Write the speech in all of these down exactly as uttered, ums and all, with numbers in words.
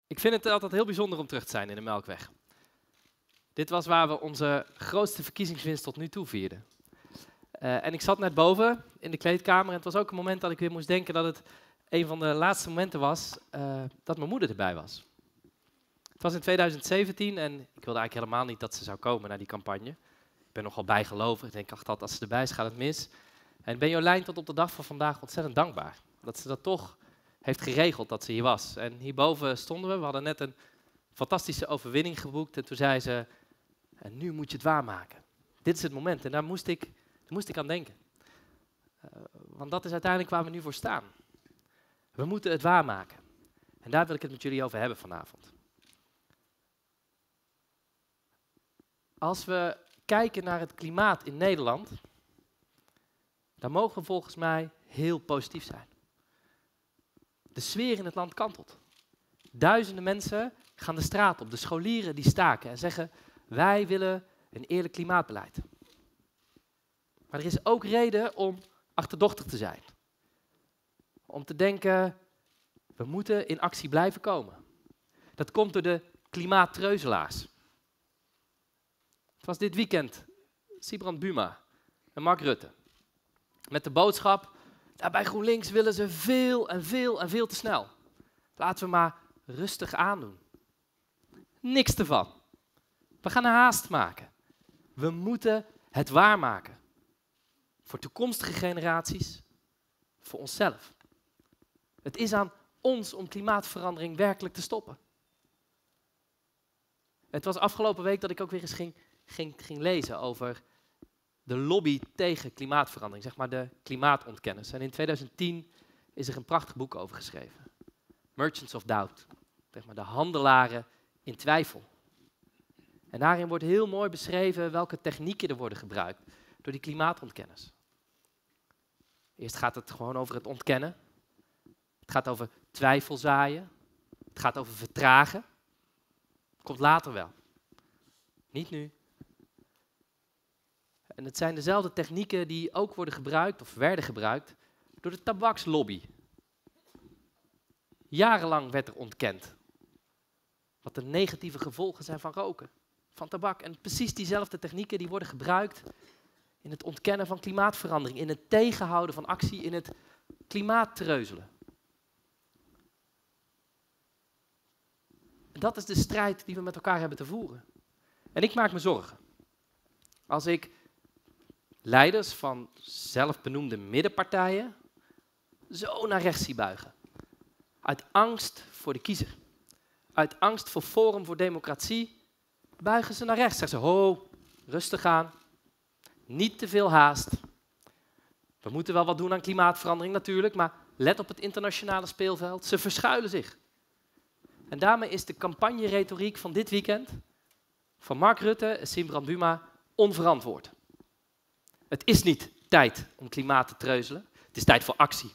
Ik vind het altijd heel bijzonder om terug te zijn in de Melkweg. Dit was waar we onze grootste verkiezingswinst tot nu toe vierden. Uh, en ik zat net boven in de kleedkamer en het was ook een moment dat ik weer moest denken dat het een van de laatste momenten was uh, dat mijn moeder erbij was. Het was in tweeduizend zeventien en ik wilde eigenlijk helemaal niet dat ze zou komen naar die campagne. Ik ben nogal bijgelovig, ik denk altijd als ze erbij is gaat het mis. En ik ben Jolijn tot op de dag van vandaag ontzettend dankbaar dat ze dat toch heeft geregeld dat ze hier was. En hierboven stonden we, we hadden net een fantastische overwinning geboekt en toen zei ze, en nu moet je het waarmaken. Dit is het moment en daar moest ik, daar moest ik aan denken. Uh, want dat is uiteindelijk waar we nu voor staan. We moeten het waarmaken. En daar wil ik het met jullie over hebben vanavond. Als we kijken naar het klimaat in Nederland, dan mogen we volgens mij heel positief zijn. De sfeer in het land kantelt. Duizenden mensen gaan de straat op, de scholieren die staken en zeggen, wij willen een eerlijk klimaatbeleid. Maar er is ook reden om achterdochtig te zijn. Om te denken, we moeten in actie blijven komen. Dat komt door de klimaattreuzelaars. Het was dit weekend Sibrand Buma en Mark Rutte. Met de boodschap, ja, bij GroenLinks willen ze veel en veel en veel te snel. Laten we maar rustig aandoen. Niks ervan. We gaan een haast maken. We moeten het waarmaken. Voor toekomstige generaties, voor onszelf. Het is aan ons om klimaatverandering werkelijk te stoppen. Het was afgelopen week dat ik ook weer eens ging, ging, ging lezen over de lobby tegen klimaatverandering, zeg maar de klimaatontkenners. En in tweeduizend tien is er een prachtig boek over geschreven. Merchants of Doubt, zeg maar de handelaren in twijfel. En daarin wordt heel mooi beschreven welke technieken er worden gebruikt door die klimaatontkenners. Eerst gaat het gewoon over het ontkennen. Het gaat over twijfel zaaien. Het gaat over vertragen. Komt later wel. Niet nu. En het zijn dezelfde technieken die ook worden gebruikt, of werden gebruikt, door de tabakslobby. Jarenlang werd er ontkend wat de negatieve gevolgen zijn van roken, van tabak. En precies diezelfde technieken die worden gebruikt in het ontkennen van klimaatverandering, in het tegenhouden van actie, in het klimaattreuzelen. Dat is de strijd die we met elkaar hebben te voeren. En ik maak me zorgen. Als ik leiders van zelfbenoemde middenpartijen zo naar rechts zie buigen. Uit angst voor de kiezer. Uit angst voor Forum voor Democratie buigen ze naar rechts. Zeggen ze, ho, rustig aan. Niet te veel haast. We moeten wel wat doen aan klimaatverandering natuurlijk, maar let op het internationale speelveld. Ze verschuilen zich. En daarmee is de campagneretoriek van dit weekend van Mark Rutte en Sibrand Buma onverantwoord. Het is niet tijd om klimaat te treuzelen. Het is tijd voor actie.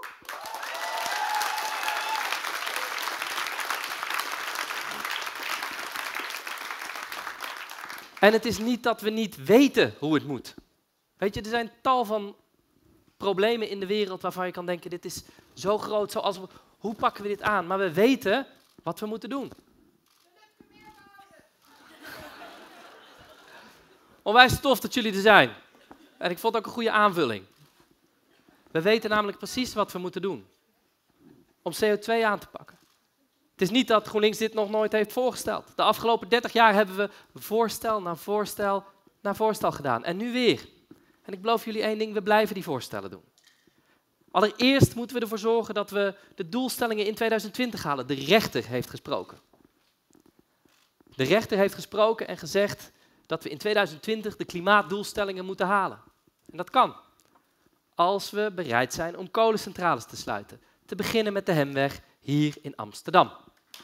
En het is niet dat we niet weten hoe het moet. Weet je, er zijn tal van problemen in de wereld waarvan je kan denken, dit is zo groot, zoals we, hoe pakken we dit aan? Maar we weten wat we moeten doen. Onwijs tof dat jullie er zijn. En ik vond het ook een goede aanvulling. We weten namelijk precies wat we moeten doen om C O twee aan te pakken. Het is niet dat GroenLinks dit nog nooit heeft voorgesteld. De afgelopen dertig jaar hebben we voorstel na voorstel na voorstel gedaan. En nu weer. En ik beloof jullie één ding, we blijven die voorstellen doen. Allereerst moeten we ervoor zorgen dat we de doelstellingen in tweeduizend twintig halen. De rechter heeft gesproken. De rechter heeft gesproken en gezegd dat we in tweeduizend twintig de klimaatdoelstellingen moeten halen. En dat kan. Als we bereid zijn om kolencentrales te sluiten. Te beginnen met de Hemweg hier in Amsterdam.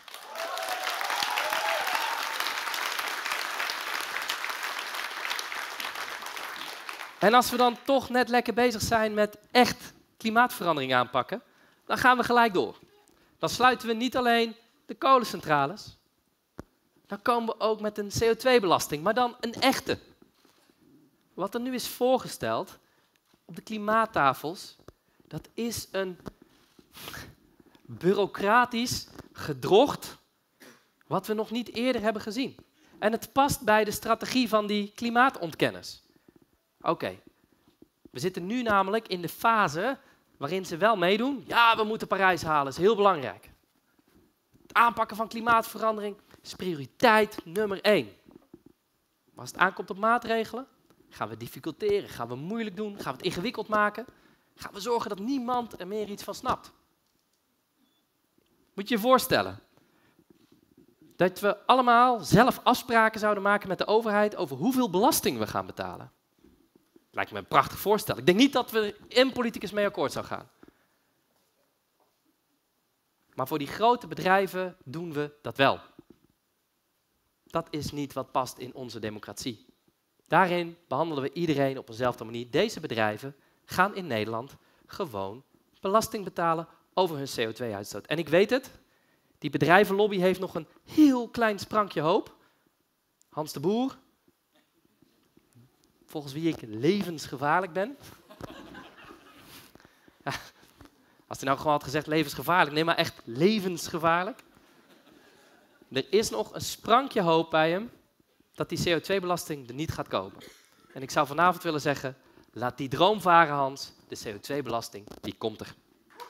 En als we dan toch net lekker bezig zijn met echt klimaatverandering aanpakken, dan gaan we gelijk door. Dan sluiten we niet alleen de kolencentrales, dan komen we ook met een C O twee belasting, maar dan een echte. Wat er nu is voorgesteld op de klimaattafels, dat is een bureaucratisch, gedrocht, Wat we nog niet eerder hebben gezien. En het past bij de strategie van die klimaatontkenners. Oké, okay. We zitten nu namelijk in de fase waarin ze wel meedoen. Ja, we moeten Parijs halen, is heel belangrijk. Het aanpakken van klimaatverandering is prioriteit nummer één. Maar als het aankomt op maatregelen, gaan we difficulteren, gaan we moeilijk doen, gaan we het ingewikkeld maken. Gaan we zorgen dat niemand er meer iets van snapt. Moet je je voorstellen dat we allemaal zelf afspraken zouden maken met de overheid over hoeveel belasting we gaan betalen. Lijkt me een prachtig voorstel. Ik denk niet dat we één politicus mee akkoord zou gaan. Maar voor die grote bedrijven doen we dat wel. Dat is niet wat past in onze democratie. Daarin behandelen we iedereen op eenzelfde manier. Deze bedrijven gaan in Nederland gewoon belasting betalen over hun C O twee uitstoot. En ik weet het, die bedrijvenlobby heeft nog een heel klein sprankje hoop. Hans de Boer, volgens wie ik levensgevaarlijk ben. Ja, als hij nou gewoon had gezegd levensgevaarlijk, nee, maar echt levensgevaarlijk. Er is nog een sprankje hoop bij hem dat die C O twee belasting er niet gaat komen. En ik zou vanavond willen zeggen, laat die droom varen, Hans. De C O twee belasting, die komt er.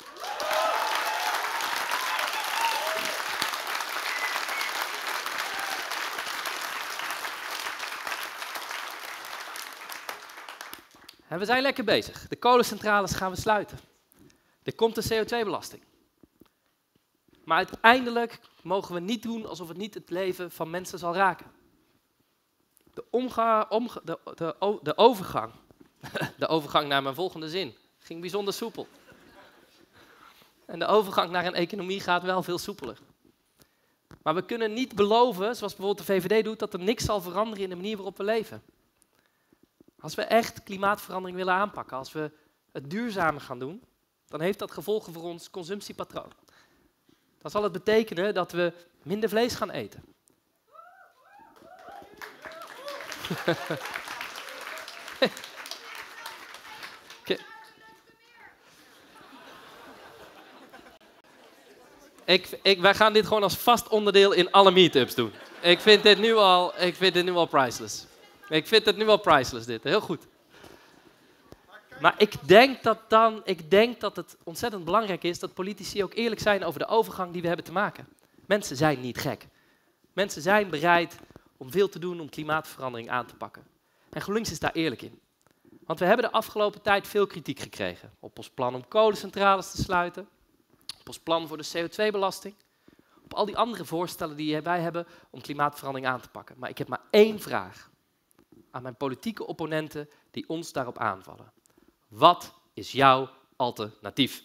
En we zijn lekker bezig. De kolencentrales gaan we sluiten. Er komt een C O twee belasting. Maar uiteindelijk mogen we niet doen alsof het niet het leven van mensen zal raken. De, omga, omga, de, de, de overgang, de overgang naar mijn volgende zin, ging bijzonder soepel. En de overgang naar een economie gaat wel veel soepeler. Maar we kunnen niet beloven, zoals bijvoorbeeld de V V D doet, dat er niks zal veranderen in de manier waarop we leven. Als we echt klimaatverandering willen aanpakken, als we het duurzamer gaan doen, dan heeft dat gevolgen voor ons consumptiepatroon. Dan zal het betekenen dat we minder vlees gaan eten. Okay. ik, ik, wij gaan dit gewoon als vast onderdeel in alle meetups doen. Ik vind dit nu al, ik vind dit nu al priceless. Ik vind het nu al priceless dit, heel goed. Maar ik denk dat dan, ik denk dat het ontzettend belangrijk is dat politici ook eerlijk zijn over de overgang die we hebben te maken. Mensen zijn niet gek. Mensen zijn bereid om veel te doen om klimaatverandering aan te pakken. En GroenLinks is daar eerlijk in. Want we hebben de afgelopen tijd veel kritiek gekregen op ons plan om kolencentrales te sluiten, op ons plan voor de C O twee belasting, op al die andere voorstellen die wij hebben om klimaatverandering aan te pakken. Maar ik heb maar één vraag aan mijn politieke opponenten die ons daarop aanvallen. Wat is jouw alternatief?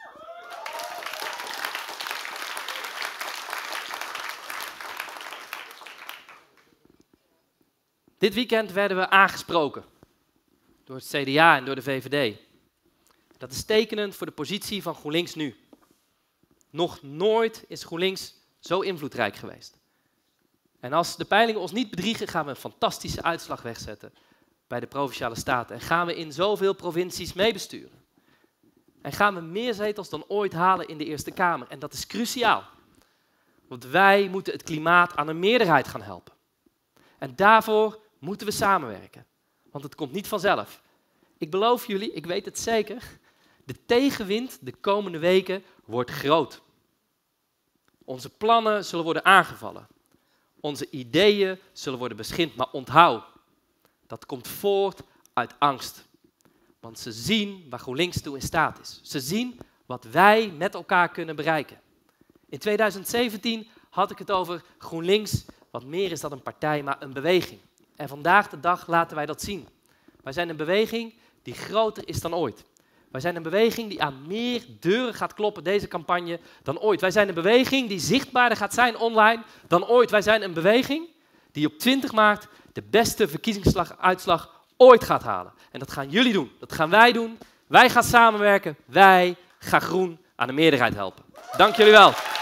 Dit weekend werden we aangesproken door het C D A en door de V V D. Dat is tekenend voor de positie van GroenLinks nu. Nog nooit is GroenLinks zo invloedrijk geweest. En als de peilingen ons niet bedriegen, gaan we een fantastische uitslag wegzetten bij de Provinciale Staten. En gaan we in zoveel provincies meebesturen. En gaan we meer zetels dan ooit halen in de Eerste Kamer. En dat is cruciaal. Want wij moeten het klimaat aan een meerderheid gaan helpen. En daarvoor moeten we samenwerken. Want het komt niet vanzelf. Ik beloof jullie, ik weet het zeker, de tegenwind de komende weken wordt groot. Onze plannen zullen worden aangevallen. Onze ideeën zullen worden beschimpt. Maar onthoud, dat komt voort uit angst. Want ze zien waar GroenLinks toe in staat is. Ze zien wat wij met elkaar kunnen bereiken. In tweeduizend zeventien had ik het over GroenLinks, wat meer is dan een partij, maar een beweging. En vandaag de dag laten wij dat zien. Wij zijn een beweging die groter is dan ooit. Wij zijn een beweging die aan meer deuren gaat kloppen, deze campagne, dan ooit. Wij zijn een beweging die zichtbaarder gaat zijn online dan ooit. Wij zijn een beweging die op twintig maart de beste verkiezingsuitslag ooit gaat halen. En dat gaan jullie doen. Dat gaan wij doen. Wij gaan samenwerken. Wij gaan Groen aan de meerderheid helpen. Dank jullie wel.